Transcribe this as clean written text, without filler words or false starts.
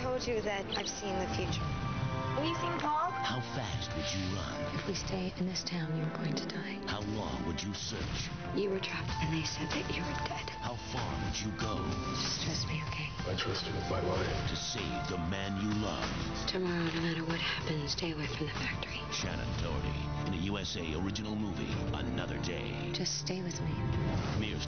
told you that I've seen the future. Anything, Paul? How fast would you run? If we stay in this town, you're going to die. How long would you search? You were trapped, and they said that you were dead. How far would you go? Just trust me, okay? I trust you with my life. To save the man you love. Tomorrow, no matter what happens, stay away from the factory. Shannon Doherty in a USA original movie, Another Day. Just stay with me. Premieres